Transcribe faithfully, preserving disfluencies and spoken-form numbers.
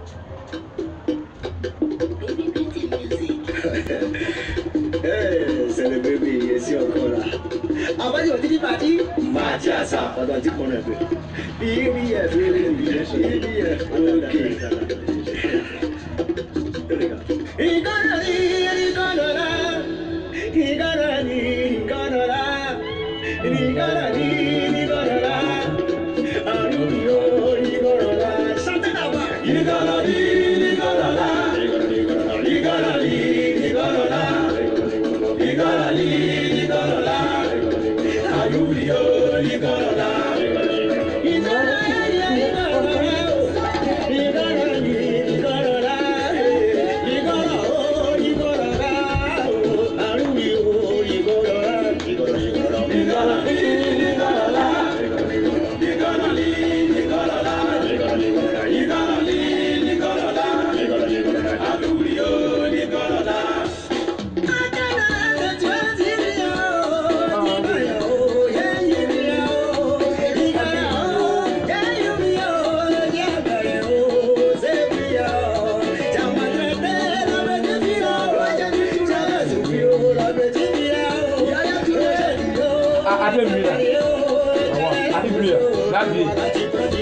C'est le bébé, ici encore là. Avant de dire parti, Mathiasa, on doit dire qu'on est peu. Il est bien, il est bien, il est bien. Ok. Il gonna leave, he gonna lie. He gonna leave, he gonna lie. He gonna leave, he gonna lie. I know he gonna lie. Something about he gonna leave, he gonna lie. He gonna leave, he gonna lie. He gonna leave, he gonna lie. I know he gonna lie. He gonna leave, he gonna lie. He gonna leave, he gonna lie. He gonna oh, he gonna lie. I know he gonna lie. He gonna leave, he gonna lie. He gonna leave, he gonna lie. He gonna leave, he gonna lie. He gonna leave, he gonna lie. He gonna leave, he gonna lie. He gonna leave, he gonna lie. I know he gonna lie. I didn't read that. I didn't read that.